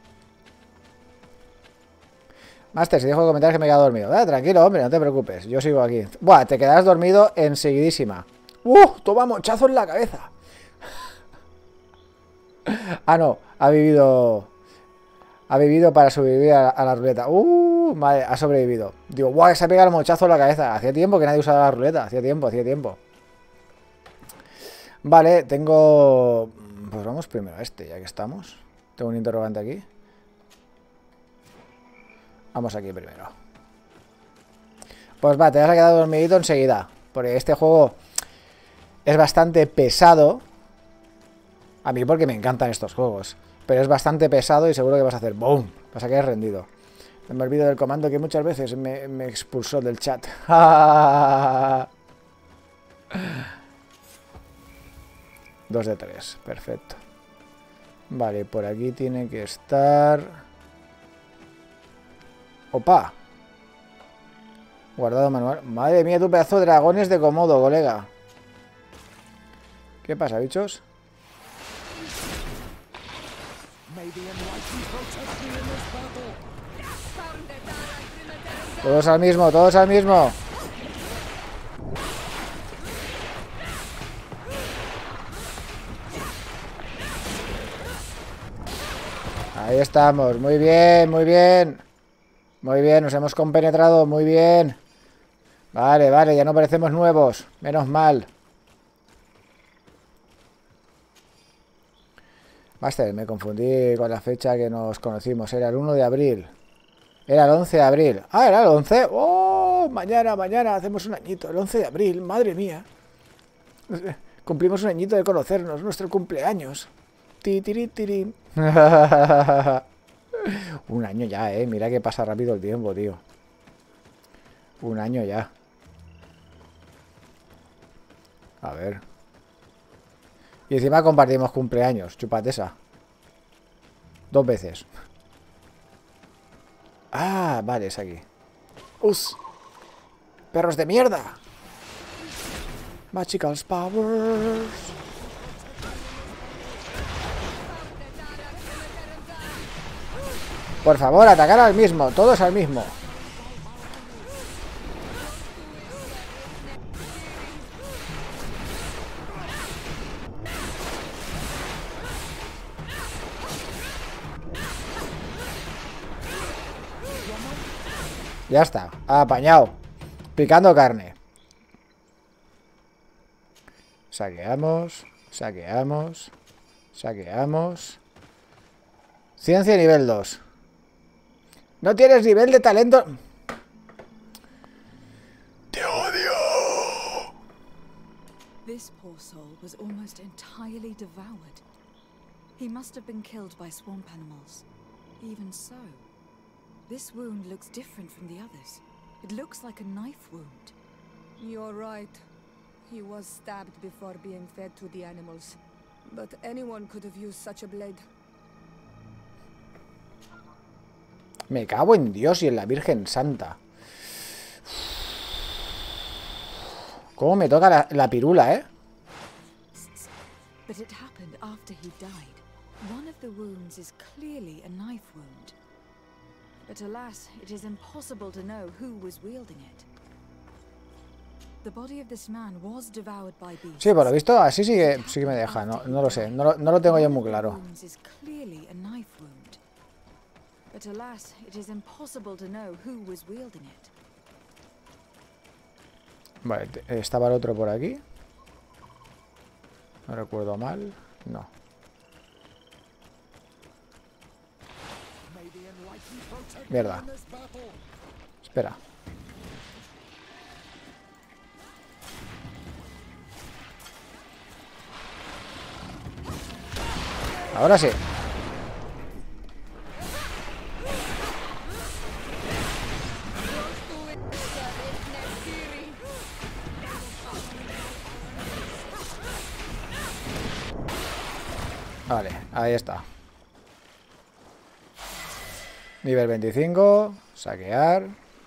Master, si dejo de comentar que me he quedado dormido. Tranquilo, hombre, no te preocupes. Yo sigo aquí. Buah, te quedarás dormido enseguidísima. Toma mochazo en la cabeza. Ah, no, ha vivido para sobrevivir a la ruleta. Madre, ha sobrevivido. Digo, guau, se ha pegado el mochazo en la cabeza. Hacía tiempo que nadie usaba la ruleta. Hacía tiempo. Vale, tengo... Pues vamos primero a este, ya que estamos. Tengo un interrogante aquí. Vamos aquí primero. Pues va, te vas a quedar dormidito enseguida. Porque este juego es bastante pesado. A mí porque me encantan estos juegos. Pero es bastante pesado y seguro que vas a hacer ¡boom! Vas a quedar rendido. Me olvido del comando que muchas veces me expulsó del chat. 2 de 3, perfecto. Vale, por aquí tiene que estar... ¡Opa! Guardado manual. Madre mía, tu pedazo de dragones de Komodo, colega. ¿Qué pasa, bichos? Todos al mismo, todos al mismo. Ahí estamos, muy bien, muy bien. Muy bien, nos hemos compenetrado, muy bien. Vale, vale, ya no parecemos nuevos, menos mal. Master, me confundí con la fecha que nos conocimos, era el 1 de abril. Era el 11 de abril. Ah, era el 11. ¡Oh! Mañana hacemos un añito, el 11 de abril, madre mía. Cumplimos un añito de conocernos, nuestro cumpleaños. Ti, tiri, tiri. Un año ya, mira que pasa rápido el tiempo, tío. Un año ya. A ver. Y encima compartimos cumpleaños. Chúpate esa. 2 veces. Ah, vale, es aquí. ¡Us! ¡Perros de mierda! Magicals powers. Por favor, atacar al mismo. Todos al mismo. Ya está, apañado. Picando carne. Saqueamos. Saqueamos. Saqueamos. Ciencia nivel 2. No tienes nivel de talento. Te odio. This poor soul was almost entirely devoured. He must have been killed by swamp animals. Even so, this wound looks different from the others. It looks like a knife wound. You're right. He was stabbed before being fed to the animals. But anyone could have used such a blade. Me cago en Dios y en la Virgen Santa. ¿Cómo me toca la pirula, eh? But it happened after he died. One of the wounds is clearly a knife wound. But alas, it is impossible to know who was wielding it. The body of this man was devoured by beasts. Sí, por lo visto, así sí que me deja. No lo sé, no lo tengo yo muy claro. But alas, it is impossible to know who was wielding it. Vale, estaba el otro por aquí. No recuerdo mal. No. Mierda. Espera. Ahora sí. Vale, ahí está. Nivel 25. Saquear.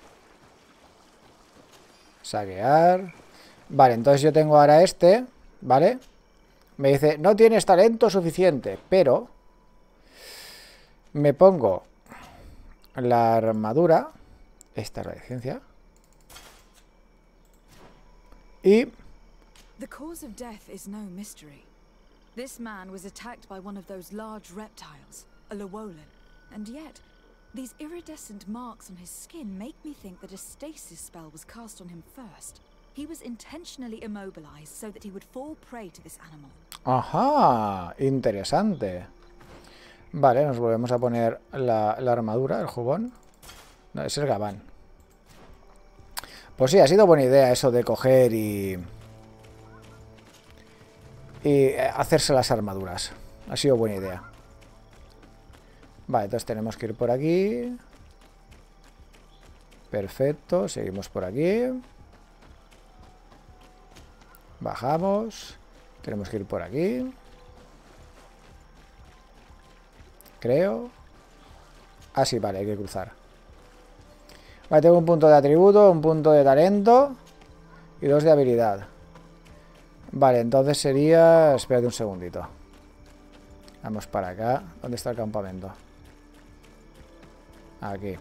Saquear. Vale, entonces yo tengo ahora este. ¿Vale? Me dice, no tienes talento suficiente. Pero me pongo la armadura. Esta es la licencia. Y The cause of death is no mystery. This man was attacked by one of those large reptiles, a Llewellyn, and yet these iridescent marks on his skin make me think that a stasis spell was cast on him first. He was intentionally immobilized so that he would fall prey to this animal. Ajá, interesante. Vale, nos volvemos a poner la armadura, el jubón. No, ese es Gabán. Pues sí, ha sido buena idea eso de coger y hacerse las armaduras. Ha sido buena idea. Vale, entonces tenemos que ir por aquí. Perfecto, seguimos por aquí. Bajamos. Tenemos que ir por aquí. Creo. Ah, sí, vale, hay que cruzar. Vale, tengo un punto de atributo, un punto de talento y 2 de habilidad. Vale, entonces sería... Espérate un segundito. Vamos para acá. ¿Dónde está el campamento? Aquí.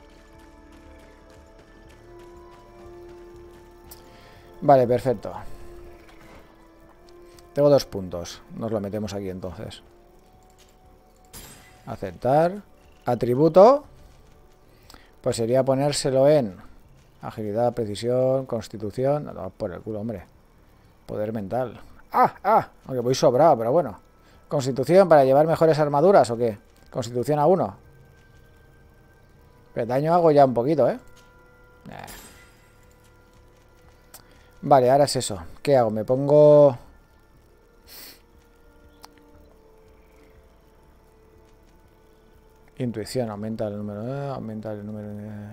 Vale, perfecto. Tengo 2 puntos. Nos lo metemos aquí entonces. Aceptar. Atributo. Pues sería ponérselo en agilidad, precisión, constitución. No, por el culo, hombre. Poder mental. ¡Ah! Aunque voy sobrado, pero bueno. Constitución para llevar mejores armaduras o qué. Constitución a 1. Pero daño hago ya un poquito, ¿eh? Vale, ahora es eso. ¿Qué hago? Me pongo... Intuición, aumenta el número... aumenta el número...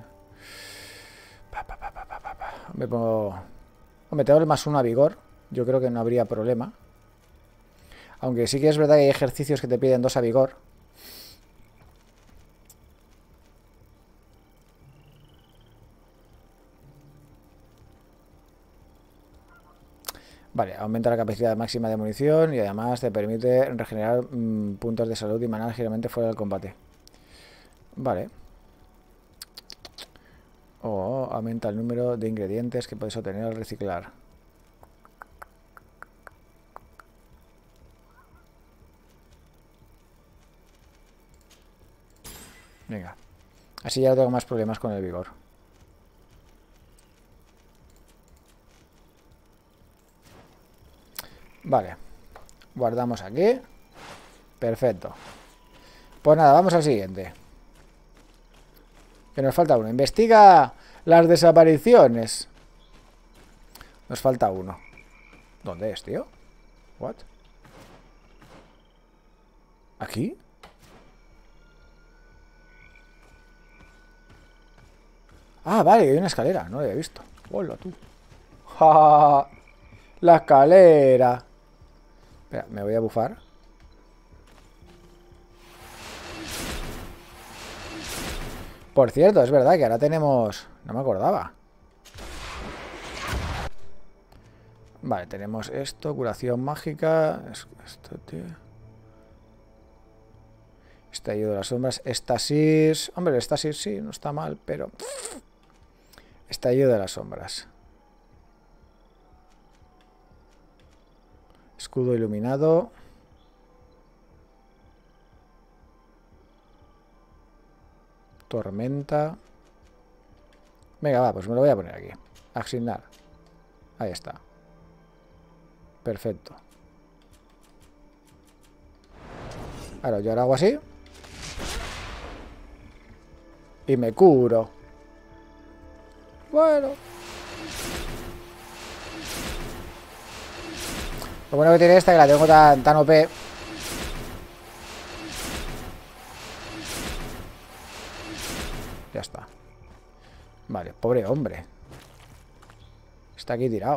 Me pongo... Me tengo el +1 a vigor. Yo creo que no habría problema. Aunque sí que es verdad que hay ejercicios que te piden 2 a vigor. Vale, aumenta la capacidad máxima de munición y además te permite regenerar puntos de salud y maná ligeramente fuera del combate. Vale. O aumenta el número de ingredientes que puedes obtener al reciclar. Venga. Así ya no tengo más problemas con el vigor. Vale. Guardamos aquí. Perfecto. Pues nada, vamos al siguiente. Que nos falta uno. Investiga las desapariciones. Nos falta uno. ¿Dónde es, tío? ¿What? ¿Aquí? Ah, vale, hay una escalera. No lo había visto. Hola, tú. ¡Ja! La escalera. Espera, me voy a bufar. Por cierto, es verdad que ahora tenemos... No me acordaba. Vale, tenemos esto. Curación mágica. Esto, tío. Estallido de las sombras. Estasis. Hombre, el estasis sí, no está mal, pero... Estallido de las sombras. Escudo iluminado. Tormenta. Venga, va, pues me lo voy a poner aquí. Asignar. Ahí está. Perfecto. Ahora yo ahora hago así. Y me curo. Bueno. Lo bueno que tiene esta es que la tengo tan OP. Ya está. Vale, pobre hombre. Está aquí tirado.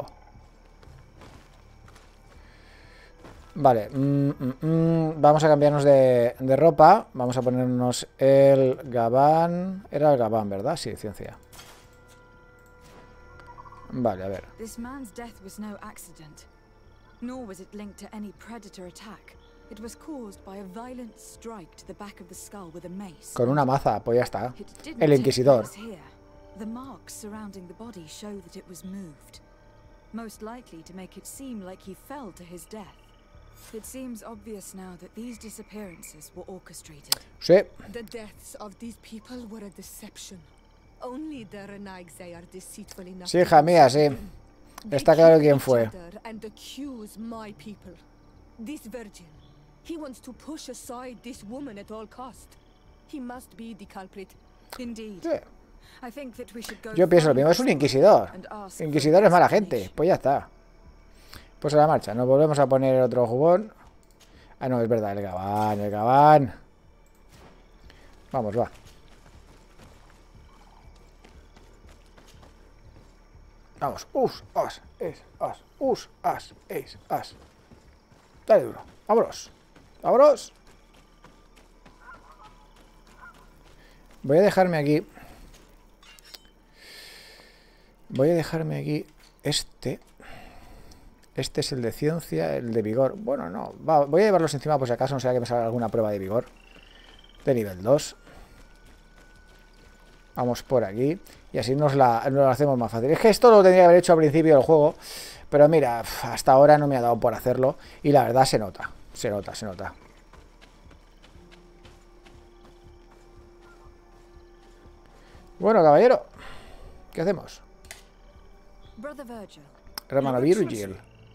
Vale. Vamos a cambiarnos de ropa. Vamos a ponernos el gabán. Era el gabán, ¿verdad? Sí, ciencia. Vale, a ver. This man's death was no accident, nor was it linked to any predator attack. It was caused by a violent strike to the back of the skull with a mace. Con una maza, pues ya está. El inquisidor. The marks surrounding the body show that it was moved, most likely to make it seem like he fell to his death. It seems obvious now that these disappearances were orchestrated. Sí. The deaths of these people were a deception. Only the Renaigse are deceitful enough. Sí, hija mía, sí. Está claro quién fue. And accuse my people. This virgin, he wants to push aside this woman at all cost. He must be the culprit. Indeed. Sí. I think that we should go. Yo pienso lo mismo, es un inquisidor. Inquisidor es mala gente. Pues ya está. Pues a la marcha. Nos volvemos a poner otro jugón. Ah, no, es verdad, el gabán, el gabán. Vamos, va. Vamos, as, as. Dale duro, vámonos. Vámonos. Voy a dejarme aquí. Este es el de ciencia, el de vigor. Bueno, no, voy a llevarlos encima por si acaso, no sea que me salga alguna prueba de vigor. De nivel 2. Vamos por aquí. Y así nos lo hacemos más fácil. Es que esto lo tendría que haber hecho al principio del juego. Pero mira, hasta ahora no me ha dado por hacerlo. Y la verdad se nota. Se nota, se nota. Bueno, caballero. ¿Qué hacemos? Hermano Virgil.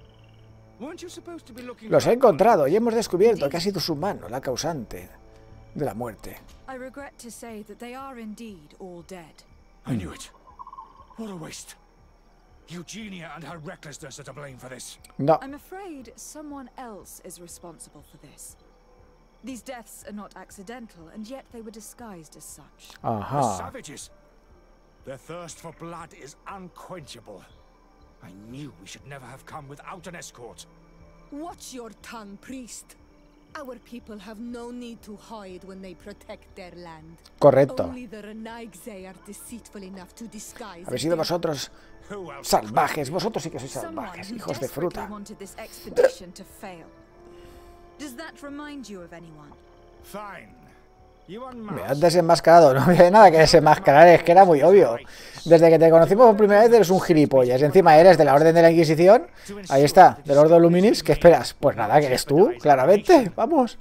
Los he encontrado y hemos descubierto que ha sido su mano la causante de la muerte. I regret to say that they are indeed all dead. I knew it. What a waste. Eugenia and her recklessness are to blame for this. No. I'm afraid someone else is responsible for this. These deaths are not accidental, and yet they were disguised as such. The savages. Their thirst for blood is unquenchable. I knew we should never have come without an escort. Watch your tongue, priest. Our people have no need to hide when they protect their land. Correcto. Only the Renaigse are deceitful enough to disguise. Habéis sido vosotros salvajes. Vosotros sí que sois salvajes, hijos de fruta. Does that remind you of anyone? Fine. Me has desenmascarado, no había nada que desenmascarar, es que era muy obvio. Desde que te conocimos por primera vez eres un gilipollas, y encima eres de la Orden de la Inquisición. Ahí está, del Ordo Luminis, ¿qué esperas? Pues nada, que eres tú, claramente, vamos.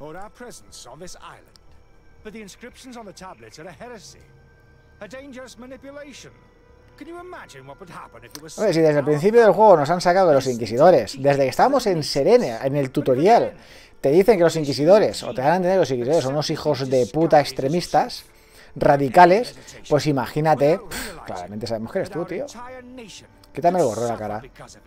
Oye, si desde el principio del juego nos han sacado de los inquisidores, desde que estábamos en Serene, en el tutorial, te dicen que los inquisidores, o te dan a entender que los inquisidores son unos hijos de puta extremistas, radicales, pues imagínate, claramente sabemos que eres tú, tío. Quítame el gorro de la cara.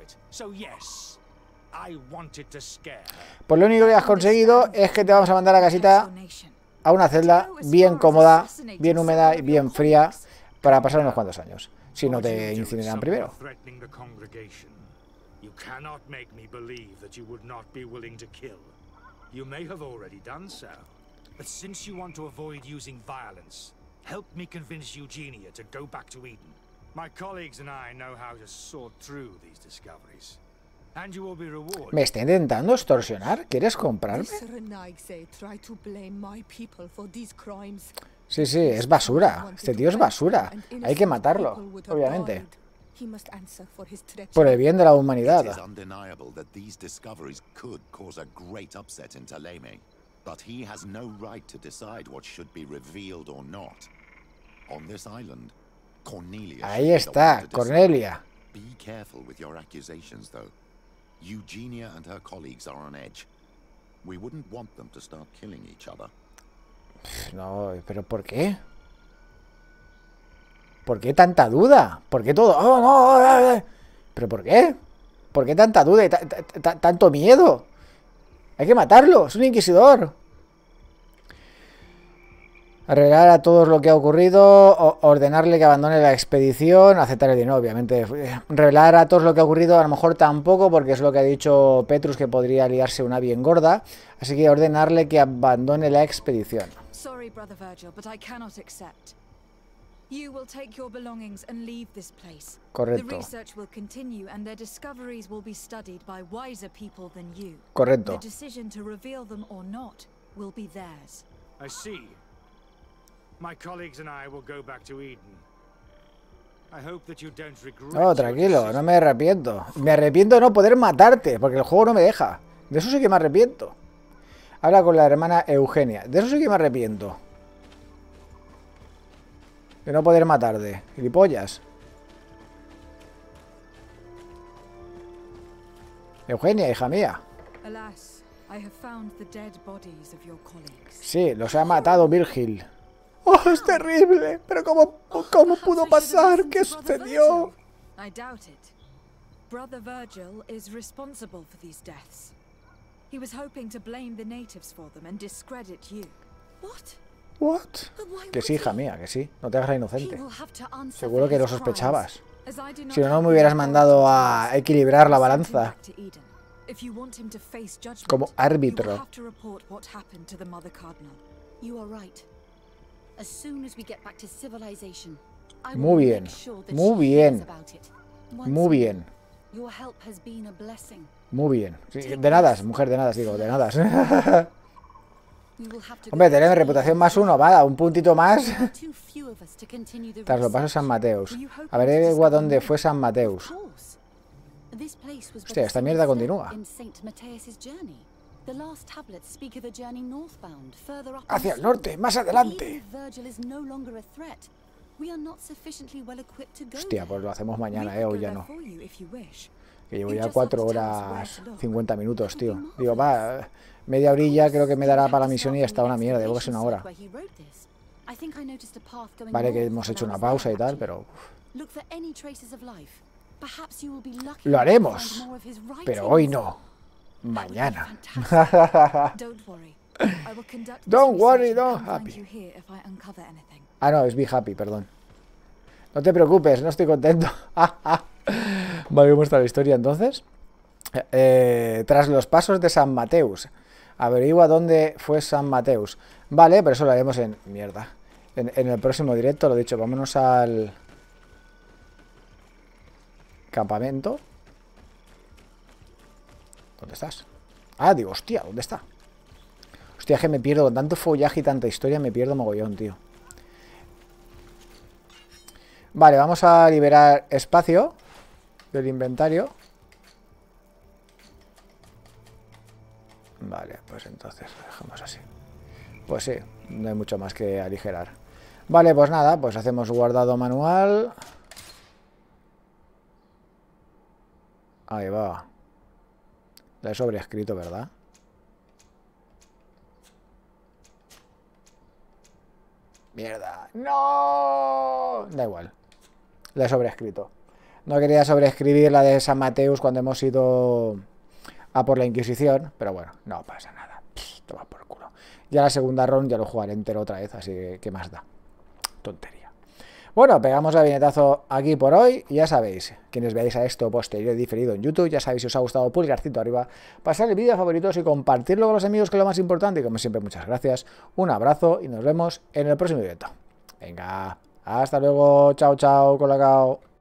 Pues lo único que has conseguido es que te vamos a mandar a casita, a una celda bien cómoda, bien húmeda y bien fría, para pasar unos cuantos años. Si no te incineran primero. You may have already done so, but since you want to avoid using violence, help me convince Eugenia to go back to Eden. My colleagues and I know how to sort through these discoveries, and you will be rewarded. ¿Me está intentando extorsionar? ¿Quieres comprarme? Sí, sí, es basura. Este tío es basura. Hay que matarlo, obviamente. Por el bien de la humanidad. Ahí está, Cornelia. No, pero ¿por qué? ¿Por qué tanta duda? ¿Por qué todo? ¡Oh, no! ¿Pero por qué? ¿Por qué tanta duda y tanto miedo? Hay que matarlo, es un inquisidor. Revelar a todos lo que ha ocurrido, ordenarle que abandone la expedición, aceptar el dinero, obviamente. Revelar a todos lo que ha ocurrido, a lo mejor tampoco, porque es lo que ha dicho Petrus, que podría liarse una bien gorda. Así que ordenarle que abandone la expedición. Sorry, Brother Virgil, but I cannot accept. You will take your belongings and leave this place. Correcto. The research will continue and their discoveries will be studied by wiser people than you. Correcto. The decision to reveal them or not will be theirs. I see. My colleagues and I will go back to Eden. I hope that you don't regret. No, tranquilo, no me arrepiento. Me arrepiento de no poder matarte, porque el juego no me deja. De eso sí que me arrepiento. Habla con la hermana Eugenia. De eso sí que me arrepiento. De no poder matarte, gilipollas. Eugenia, hija mía. Sí, los ha matado Virgil. ¡Oh, es terrible! ¿Pero cómo pudo pasar? ¿Qué sucedió? I doubt it. Brother Virgil is responsible for these deaths. He was hoping to blame the natives for them and discredit you. What? ¿What? Que sí, hija mía, que sí. No te hagas la inocente. Seguro que lo sospechabas. Si no, no me hubieras mandado a equilibrar la balanza. Como árbitro. Muy bien. Muy bien. Muy bien. Your help has been a blessing. Muy bien. Sí, de nada, mujer, de nada, digo, de nada. Hombre, tenemos reputación +1, va, un puntito más. Tras los pasos San Mateus. A ver, ¿dónde fue San Mateus? Hostia, esta mierda continúa. Hacia el norte, más adelante. Hostia, pues lo hacemos mañana, o ya no. Que llevo ya 4 horas 50 minutos, tío. Digo, va, media horilla creo que me dará para la misión y ya está una mierda, debo que ser 1 hora. Vale, que hemos hecho una pausa y tal, pero... Lo haremos, pero hoy no. Mañana. Don't worry, don't happy. Ah, no, es be happy, perdón. No te preocupes, no estoy contento. Vale, ¿cómo está la historia entonces? Tras los pasos de San Mateus. Averigua dónde fue San Mateus. Vale, pero eso lo haremos en... Mierda. En el próximo directo, lo dicho, vámonos al... campamento. ¿Dónde estás? Ah, digo, hostia, ¿dónde está? Hostia, que me pierdo. Con tanto follaje y tanta historia me pierdo mogollón, tío. Vale, vamos a liberar espacio del inventario. Vale, pues entonces lo dejamos así. Pues sí, no hay mucho más que aligerar. Vale, pues nada, pues hacemos guardado manual. Ahí va. La he sobrescrito, ¿verdad? Mierda. ¡No! Da igual. La he sobrescrito. No quería sobreescribir la de San Mateus cuando hemos ido a por la Inquisición, pero bueno, no pasa nada. Toma por culo. Ya la segunda run ya lo jugaré entero otra vez, así que ¿qué más da? Tontería. Bueno, pegamos el vinetazo aquí por hoy y ya sabéis, quienes veáis a esto posterior y diferido en YouTube, ya sabéis si os ha gustado, pulgarcito arriba, pasar el vídeo a favoritos y compartirlo con los amigos, que es lo más importante, y como siempre muchas gracias, un abrazo y nos vemos en el próximo directo. Venga, hasta luego, chao chao, colacao.